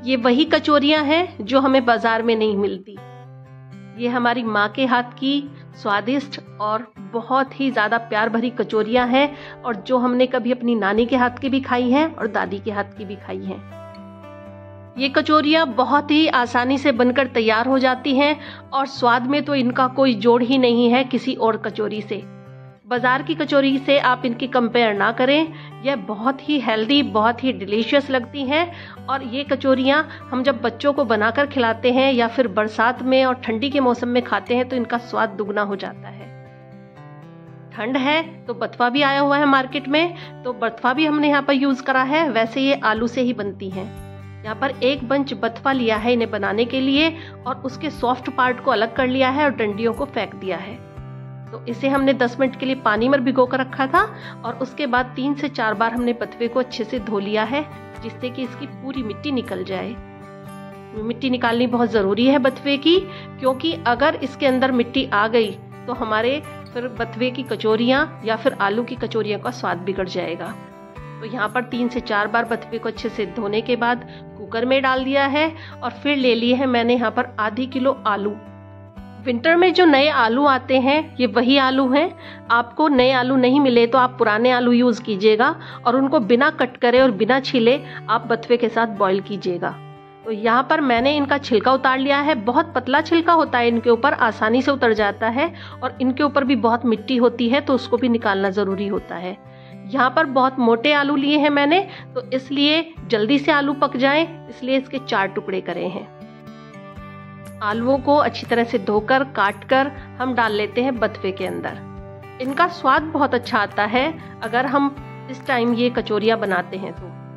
ये वही कचौरियाँ हैं जो हमें बाजार में नहीं मिलती। ये हमारी माँ के हाथ की स्वादिष्ट और बहुत ही ज़्यादा प्यार भरी कचौरियाँ हैं, और जो हमने कभी अपनी नानी के हाथ की भी खाई हैं और दादी के हाथ की भी खाई हैं। ये कचौरियाँ बहुत ही आसानी से बनकर तैयार हो जाती हैं, और स्वाद में तो इनका कोई जोड़ ही नहीं है किसी और कचौरी से। बाज़ार की कचौरी से आप इनकी कंपेयर ना करें। यह बहुत ही हेल्दी, बहुत ही डिलीशियस लगती हैं। और ये कचौरियाँ हम जब बच्चों को बनाकर खिलाते हैं या फिर बरसात में और ठंडी के मौसम में खाते हैं तो इनका स्वाद दुगना हो जाता है। ठंड है तो बथुआ भी आया हुआ है मार्केट में, तो बथुआ भी हमने यहाँ पर यूज़ करा है। वैसे ये आलू से ही बनती हैं। यहाँ पर एक बंच बथुआ लिया है इन्हें बनाने के लिए, और उसके सॉफ्ट पार्ट को अलग कर लिया है और डंडियों को फेंक दिया है। तो इसे हमने 10 मिनट के लिए पानी में भिगो कर रखा था, और उसके बाद 3 से 4 बार हमने बथुए को अच्छे से धो लिया है, जिससे कि इसकी पूरी मिट्टी निकल जाए। मिट्टी निकालनी बहुत ज़रूरी है बथुए की, क्योंकि अगर इसके अंदर मिट्टी आ गई तो हमारे फिर बथुए की कचौरियाँ या फिर आलू की कचौरियों का स्वाद बिगड़ जाएगा। तो यहाँ पर 3 से 4 बार बथुए को अच्छे से धोने के बाद कुकर में डाल दिया है, और फिर ले लिए हैं मैंने यहाँ पर आधी किलो आलू। विंटर में जो नए आलू आते हैं ये वही आलू हैं। आपको नए आलू नहीं मिले तो आप पुराने आलू यूज़ कीजिएगा, और उनको बिना कट करे और बिना छीले आप बथुए के साथ बॉईल कीजिएगा। तो यहाँ पर मैंने इनका छिलका उतार लिया है। बहुत पतला छिलका होता है इनके ऊपर, आसानी से उतर जाता है, और इनके ऊपर भी बहुत मिट्टी होती है तो उसको भी निकालना ज़रूरी होता है। यहाँ पर बहुत मोटे आलू लिए हैं मैंने, तो इसलिए जल्दी से आलू पक जाएं, इसलिए इसके 4 टुकड़े करे हैं। आलूओं को अच्छी तरह से धोकर काट कर हम डाल लेते हैं बथुए के अंदर। इनका स्वाद बहुत अच्छा आता है अगर हम इस टाइम ये कचौरियाँ बनाते हैं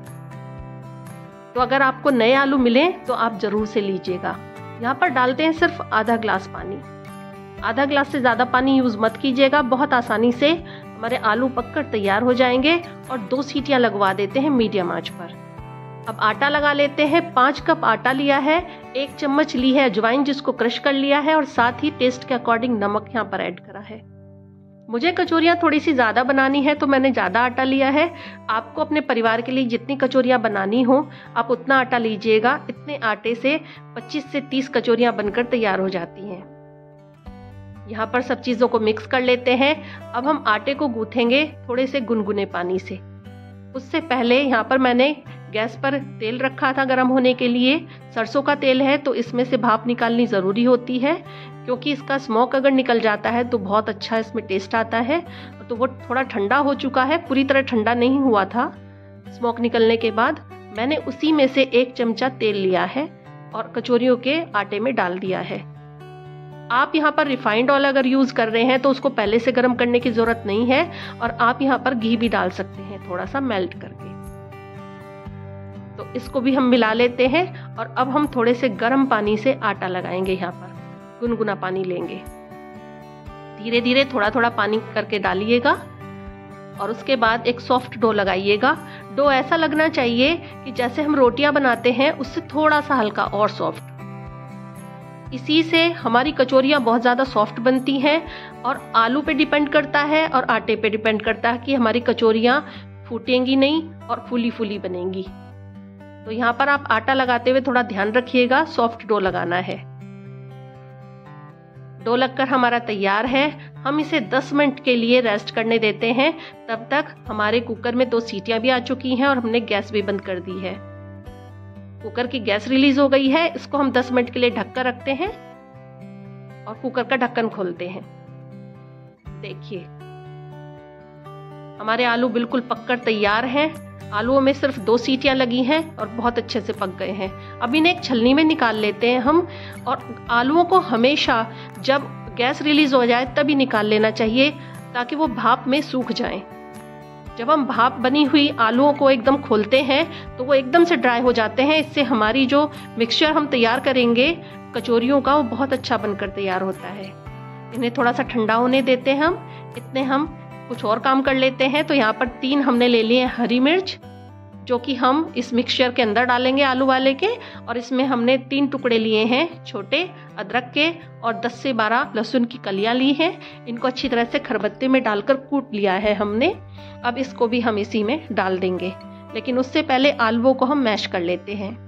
तो अगर आपको नए आलू मिले तो आप ज़रूर से लीजिएगा। यहाँ पर डालते हैं सिर्फ आधा ग्लास पानी। आधा ग्लास से ज़्यादा पानी यूज़ मत कीजिएगा, बहुत आसानी से हमारे आलू पककर तैयार हो जाएंगे। और 2 सीटियाँ लगवा देते हैं मीडियम आंच पर। अब आटा लगा लेते हैं। 5 कप आटा लिया है, 1 चम्मच ली है अजवाइन जिसको क्रश कर लिया है, और साथ ही टेस्ट के अकॉर्डिंग नमक यहाँ पर ऐड करा है। मुझे कचौरियाँ थोड़ी सी ज़्यादा बनानी है तो मैंने ज़्यादा आटा लिया है। आपको अपने परिवार के लिए जितनी कचौरियाँ बनानी हो आप उतना आटा लीजिएगा। इतने आटे से 25 से 30 कचौरियाँ बनकर तैयार हो जाती हैं। यहाँ पर सब चीज़ों को मिक्स कर लेते हैं। अब हम आटे को गूँथेंगे थोड़े से गुनगुने पानी से। उससे पहले यहाँ पर मैंने गैस पर तेल रखा था गर्म होने के लिए। सरसों का तेल है तो इसमें से भाप निकालनी ज़रूरी होती है, क्योंकि इसका स्मोक अगर निकल जाता है तो बहुत अच्छा इसमें टेस्ट आता है। तो वो थोड़ा ठंडा हो चुका है, पूरी तरह ठंडा नहीं हुआ था। स्मोक निकलने के बाद मैंने उसी में से 1 चमचा तेल लिया है और कचौरियों के आटे में डाल दिया है। आप यहाँ पर रिफाइंड ऑयल अगर यूज़ कर रहे हैं तो उसको पहले से गर्म करने की ज़रूरत नहीं है, और आप यहाँ पर घी भी डाल सकते हैं थोड़ा सा मेल्ट करके। तो इसको भी हम मिला लेते हैं, और अब हम थोड़े से गर्म पानी से आटा लगाएंगे। यहाँ पर गुनगुना पानी लेंगे, धीरे धीरे थोड़ा थोड़ा पानी करके डालिएगा, और उसके बाद एक सॉफ्ट डो लगाइएगा। डो ऐसा लगना चाहिए कि जैसे हम रोटियां बनाते हैं उससे थोड़ा सा हल्का और सॉफ्ट। इसी से हमारी कचौरियाँ बहुत ज़्यादा सॉफ्ट बनती हैं, और आलू पे डिपेंड करता है और आटे पे डिपेंड करता है कि हमारी कचौरियाँ फूटेंगी नहीं और फूली फूली बनेंगी। तो यहाँ पर आप आटा लगाते हुए थोड़ा ध्यान रखिएगा, सॉफ्ट डो लगाना है। डो लगकर हमारा तैयार है। हम इसे 10 मिनट के लिए रेस्ट करने देते हैं। तब तक हमारे कुकर में 2 सीटियां भी आ चुकी हैं और हमने गैस भी बंद कर दी है। कुकर की गैस रिलीज हो गई है। इसको हम 10 मिनट के लिए ढक कर रखते हैं और कुकर का ढक्कन खोलते हैं। देखिए हमारे आलू बिल्कुल पककर तैयार हैं। आलूओं में सिर्फ 2 सीटियां लगी हैं और बहुत अच्छे से पक गए हैं। अब इन्हें एक छलनी में निकाल लेते हैं हम। और आलूओं को हमेशा जब गैस रिलीज हो जाए तभी निकाल लेना चाहिए, ताकि वो भाप में सूख जाएं। जब हम भाप बनी हुई आलूओं को एकदम खोलते हैं तो वो एकदम से ड्राई हो जाते हैं। इससे हमारी जो मिक्सचर हम तैयार करेंगे कचौरियों का, वो बहुत अच्छा बनकर तैयार होता है। इन्हें थोड़ा सा ठंडा होने देते हैं हम। इतने हम कुछ और काम कर लेते हैं। तो यहाँ पर 3 हमने ले लिए हरी मिर्च, जो कि हम इस मिक्सचर के अंदर डालेंगे आलू वाले के। और इसमें हमने 3 टुकड़े लिए हैं छोटे अदरक के, और 10 से 12 लहसुन की कलियां ली हैं। इनको अच्छी तरह से खरबत्ते में डालकर कूट लिया है हमने। अब इसको भी हम इसी में डाल देंगे, लेकिन उससे पहले आलूओं को हम मैश कर लेते हैं।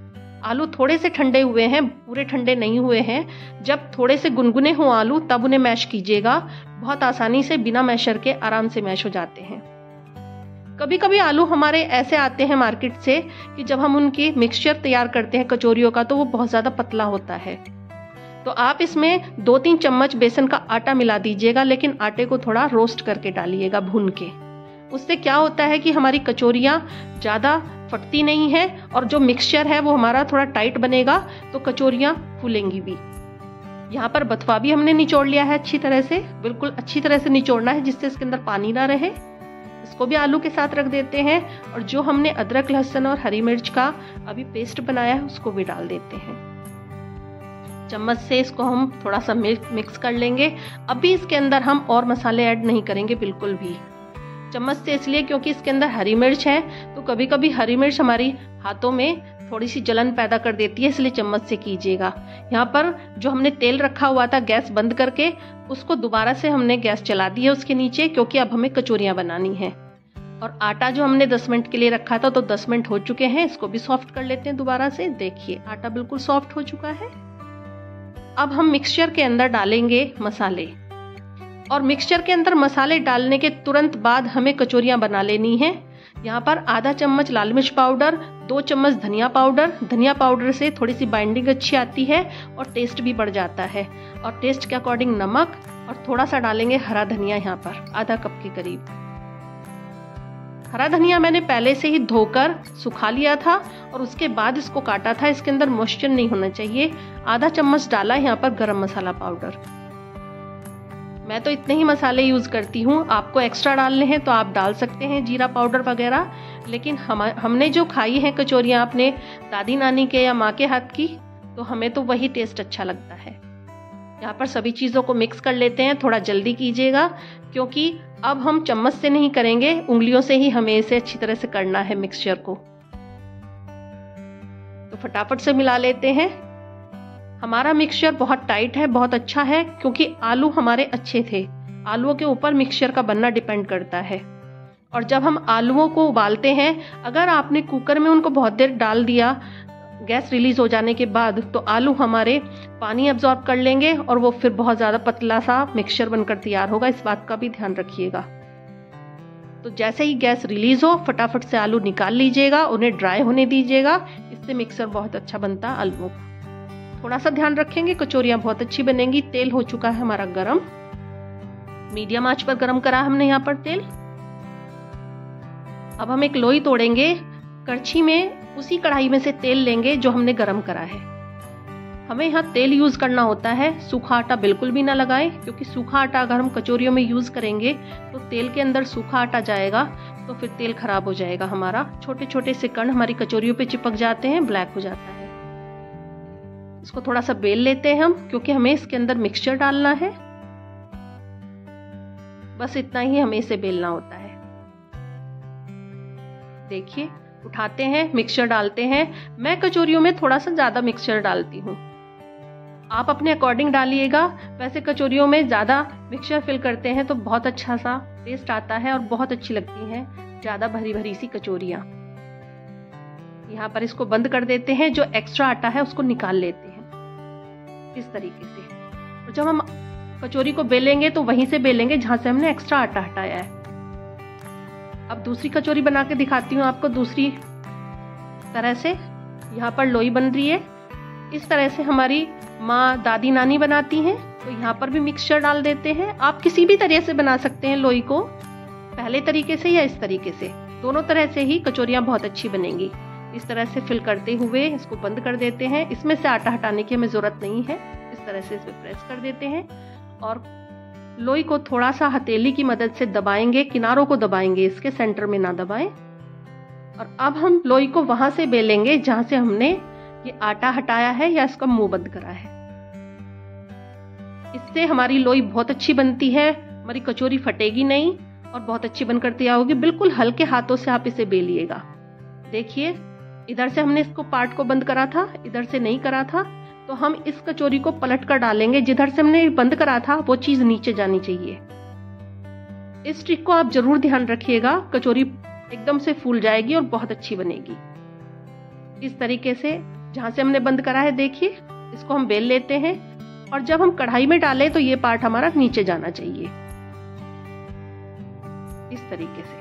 आलू थोड़े से ठंडे हुए हैं, पूरे ठंडे नहीं हुए हैं। जब थोड़े से गुनगुने हो आलू तब उन्हें मैश कीजिएगा। बहुत आसानी से बिना मैशर के आराम से मैश हो जाते हैं। कभी कभी आलू हमारे ऐसे आते हैं मार्केट से कि जब हम उनकी मिक्सचर तैयार करते हैं कचौरियों का, तो वो बहुत ज़्यादा पतला होता है। तो आप इसमें 2-3 चम्मच बेसन का आटा मिला दीजिएगा, लेकिन आटे को थोड़ा रोस्ट करके डालिएगा, भून के। उससे क्या होता है कि हमारी कचौरियाँ ज़्यादा फटती नहीं है और जो मिक्सचर है वो हमारा थोड़ा टाइट बनेगा, तो कचौरियाँ फूलेंगी भी। यहाँ पर बथुआ भी हमने निचोड़ लिया है अच्छी तरह से, बिल्कुल अच्छी तरह से निचोड़ना है जिससे इसके अंदर पानी ना रहे। इसको भी आलू के साथ रख देते हैं और जो हमने अदरक, लहसुन और हरी मिर्च का अभी पेस्ट बनाया है उसको भी डाल देते हैं। चम्मच से इसको हम थोड़ा सा मिक्स कर लेंगे। अभी इसके अंदर हम और मसाले ऐड नहीं करेंगे बिल्कुल भी। चम्मच से इसलिए क्योंकि इसके अंदर हरी मिर्च है, तो कभी कभी हरी मिर्च हमारी हाथों में थोड़ी सी जलन पैदा कर देती है, इसलिए चम्मच से कीजिएगा। यहाँ पर जो हमने तेल रखा हुआ था गैस बंद करके, उसको दोबारा से हमने गैस चला दी है उसके नीचे, क्योंकि अब हमें कचौरियाँ बनानी है। और आटा जो हमने 10 मिनट के लिए रखा था, तो 10 मिनट हो चुके हैं। इसको भी सॉफ्ट कर लेते हैं दोबारा से। देखिए आटा बिल्कुल सॉफ्ट हो चुका है। अब हम मिक्सचर के अंदर डालेंगे मसाले, और मिक्सचर के अंदर मसाले डालने के तुरंत बाद हमें कचौरियाँ बना लेनी है। यहाँ पर आधा चम्मच लाल मिर्च पाउडर, 2 चम्मच धनिया पाउडर। धनिया पाउडर से थोड़ी सी बाइंडिंग अच्छी आती है और टेस्ट भी बढ़ जाता है। और टेस्ट के अकॉर्डिंग नमक, और थोड़ा सा डालेंगे हरा धनिया, यहाँ पर आधा कप के करीब। हरा धनिया मैंने पहले से ही धोकर सुखा लिया था और उसके बाद इसको काटा था। इसके अंदर मॉइस्चर नहीं होना चाहिए। आधा चम्मच डाला यहाँ पर गरम मसाला पाउडर। मैं तो इतने ही मसाले यूज करती हूँ, आपको एक्स्ट्रा डालने हैं तो आप डाल सकते हैं जीरा पाउडर वगैरह। लेकिन हमने जो खाई हैं कचौरियाँ अपने दादी नानी के या माँ के हाथ की, तो हमें तो वही टेस्ट अच्छा लगता है। यहाँ पर सभी चीज़ों को मिक्स कर लेते हैं। थोड़ा जल्दी कीजिएगा क्योंकि अब हम चम्मच से नहीं करेंगे, उंगलियों से ही हमें इसे अच्छी तरह से करना है मिक्सचर को। तो फटाफट से मिला लेते हैं। हमारा मिक्सचर बहुत टाइट है, बहुत अच्छा है, क्योंकि आलू हमारे अच्छे थे। आलूओं के ऊपर मिक्सचर का बनना डिपेंड करता है। और जब हम आलूओं को उबालते हैं, अगर आपने कुकर में उनको बहुत देर डाल दिया गैस रिलीज हो जाने के बाद, तो आलू हमारे पानी अब्जॉर्ब कर लेंगे और वो फिर बहुत ज़्यादा पतला सा मिक्सचर बनकर तैयार होगा। इस बात का भी ध्यान रखिएगा। तो जैसे ही गैस रिलीज हो, फटाफट से आलू निकाल लीजिएगा, उन्हें ड्राई होने दीजिएगा। इससे मिक्सचर बहुत अच्छा बनता है आलूओं का। थोड़ा सा ध्यान रखेंगे, कचौरियाँ बहुत अच्छी बनेंगी। तेल हो चुका है हमारा गरम, मीडियम आंच पर गरम करा हमने यहाँ पर तेल। अब हम एक लोई तोड़ेंगे, करछी में उसी कढ़ाई में से तेल लेंगे जो हमने गरम करा है। हमें यहाँ तेल यूज करना होता है, सूखा आटा बिल्कुल भी ना लगाएं, क्योंकि सूखा आटा अगर हम कचौरियों में यूज करेंगे तो तेल के अंदर सूखा आटा जाएगा, तो फिर तेल खराब हो जाएगा हमारा। छोटे छोटे से कण हमारी कचौरियों पे चिपक जाते हैं, ब्लैक हो जाता है। इसको थोड़ा सा बेल लेते हैं हम, क्योंकि हमें इसके अंदर मिक्सचर डालना है। बस इतना ही हमें इसे बेलना होता है। देखिए, उठाते हैं, मिक्सचर डालते हैं। मैं कचौरियों में थोड़ा सा ज्यादा मिक्सचर डालती हूँ, आप अपने अकॉर्डिंग डालिएगा। वैसे कचौरियों में ज्यादा मिक्सचर फिल करते हैं तो बहुत अच्छा सा टेस्ट आता है और बहुत अच्छी लगती हैं ज्यादा भरी भरी सी कचौरियाँ। यहाँ पर इसको बंद कर देते हैं, जो एक्स्ट्रा आटा है उसको निकाल लेते हैं इस तरीके से। और जब हम कचौरी को बेलेंगे तो वहीं से बेलेंगे जहां से हमने एक्स्ट्रा आटा हटाया है। अब दूसरी कचौरी बना के दिखाती हूँ आपको दूसरी तरह से। यहाँ पर लोई बन रही है, इस तरह से हमारी माँ दादी नानी बनाती हैं। तो यहाँ पर भी मिक्सचर डाल देते हैं। आप किसी भी तरह से बना सकते हैं लोई को, पहले तरीके से या इस तरीके से, दोनों तरह से ही कचौरियाँ बहुत अच्छी बनेंगी। इस तरह से फिल करते हुए इसको बंद कर देते हैं। इसमें से आटा हटाने की हमें जरूरत नहीं है। इस तरह से इसमें प्रेस कर देते हैं और लोई को थोड़ा सा हथेली की मदद से दबाएंगे, किनारों को दबाएंगे, इसके सेंटर में ना दबाएं। और अब हम लोई को वहां से बेलेंगे जहां से हमने ये आटा हटाया है या इसका मुंह बंद करा है। इससे हमारी लोई बहुत अच्छी बनती है, हमारी कचौरी फटेगी नहीं और बहुत अच्छी बनकर तैयार होगी। बिल्कुल हल्के हाथों से आप इसे बेलिएगा। देखिए, इधर से हमने इसको पार्ट को बंद करा था, इधर से नहीं करा था, तो हम इस कचौरी को पलट कर डालेंगे। जिधर से हमने बंद करा था वो चीज नीचे जानी चाहिए। इस ट्रिक को आप जरूर ध्यान रखिएगा, कचौरी एकदम से फूल जाएगी और बहुत अच्छी बनेगी। इस तरीके से जहाँ से हमने बंद करा है देखिए, इसको हम बेल लेते हैं और जब हम कढ़ाई में डालें तो ये पार्ट हमारा नीचे जाना चाहिए, इस तरीके से।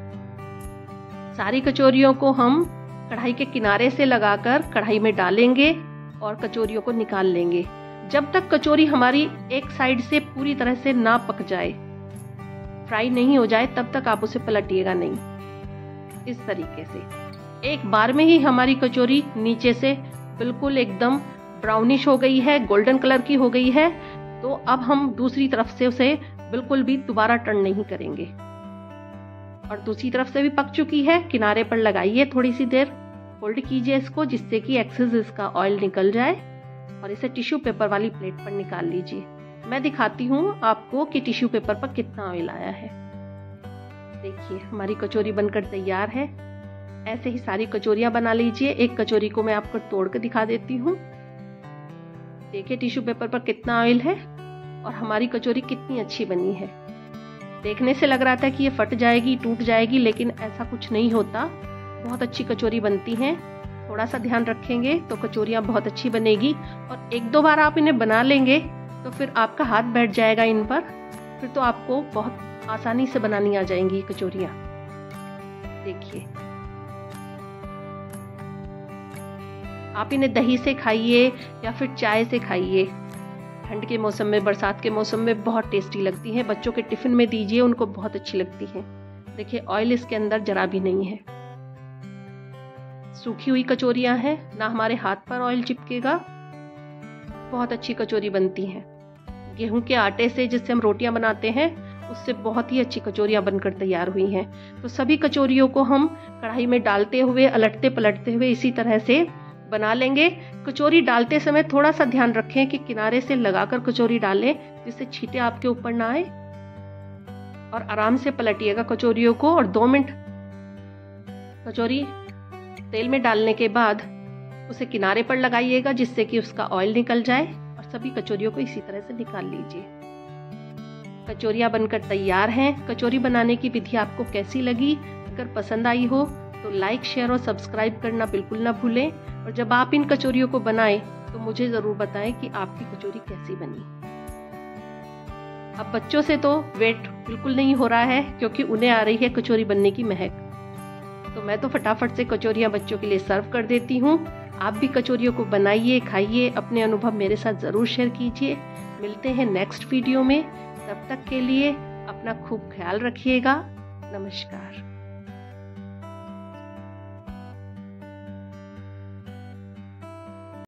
सारी कचौरियों को हम कढ़ाई के किनारे से लगाकर कढ़ाई में डालेंगे और कचौरियों को निकाल लेंगे। जब तक कचौरी हमारी एक साइड से पूरी तरह से ना पक जाए, फ्राई नहीं हो जाए, तब तक आप उसे पलटिएगा नहीं। इस तरीके से एक बार में ही हमारी कचौरी नीचे से बिल्कुल एकदम ब्राउनिश हो गई है, गोल्डन कलर की हो गई है। तो अब हम दूसरी तरफ से उसे बिल्कुल भी दोबारा टर्न नहीं करेंगे। और दूसरी तरफ से भी पक चुकी है, किनारे पर लगाइए, थोड़ी सी देर होल्ड कीजिए इसको, जिससे कि एक्सेस इसका ऑयल निकल जाए और इसे टिश्यू पेपर वाली प्लेट पर निकाल लीजिए। मैं दिखाती हूँ आपको कि टिश्यू पेपर पर कितना ऑयल आया है। देखिए हमारी कचौरी बनकर तैयार है। ऐसे ही सारी कचौरियां बना लीजिए। एक कचौरी को मैं आपको तोड़ कर दिखा देती हूँ। देखिए टिश्यू पेपर पर कितना ऑयल है और हमारी कचौरी कितनी अच्छी बनी है। देखने से लग रहा था कि ये फट जाएगी, टूट जाएगी, लेकिन ऐसा कुछ नहीं होता। बहुत अच्छी कचौरी बनती हैं। थोड़ा सा ध्यान रखेंगे तो कचौरियाँ बहुत अच्छी बनेगी और एक दो बार आप इन्हें बना लेंगे तो फिर आपका हाथ बैठ जाएगा इन पर, फिर तो आपको बहुत आसानी से बनानी आ जाएंगी कचौरियाँ। देखिए आप इन्हें दही से खाइए या फिर चाय से खाइए। ठंड के मौसम में, बरसात के मौसम में बहुत टेस्टी लगती हैं। बच्चों के टिफिन में दीजिए, उनको बहुत अच्छी लगती हैं। देखिए ऑयल इसके अंदर जरा भी नहीं है। सूखी हुई कचौरियां हैं, ना हमारे हाथ पर ऑयल चिपकेगा। बहुत अच्छी कचौरी बनती हैं। गेहूं के आटे से जिससे हम रोटियां बनाते हैं, उससे बहुत ही अच्छी कचौरियां बनकर तैयार हुई हैं। तो सभी कचौरियों को हम कढ़ाई में डालते हुए, अलटते पलटते हुए इसी तरह से बना लेंगे। कचौरी डालते समय थोड़ा सा ध्यान रखें कि किनारे से लगाकर कचौरी डालें, जिससे छींटे आपके ऊपर ना आए। और आराम से पलटिएगा कचौरियों को। और 2 मिनट कचौरी तेल में डालने के बाद उसे किनारे पर लगाइएगा, जिससे कि उसका ऑयल निकल जाए। और सभी कचौरियों को इसी तरह से निकाल लीजिए। कचौरियां बनकर तैयार हैं। कचौरी बनाने की विधि आपको कैसी लगी? अगर पसंद आई हो तो लाइक, शेयर और सब्सक्राइब करना बिल्कुल ना भूलें। और जब आप इन कचौरियों को बनाएं तो मुझे जरूर बताएं कि आपकी कचौरी कैसी बनी। अब बच्चों से तो वेट बिल्कुल नहीं हो रहा है, क्योंकि उन्हें आ रही है कचौरी बनने की महक। तो मैं तो फटाफट से कचौरियां बच्चों के लिए सर्व कर देती हूँ। आप भी कचौरियों को बनाइए, खाइए, अपने अनुभव मेरे साथ ज़रूर शेयर कीजिए। मिलते हैं नेक्स्ट वीडियो में। तब तक के लिए अपना खूब ख्याल रखिएगा। नमस्कार।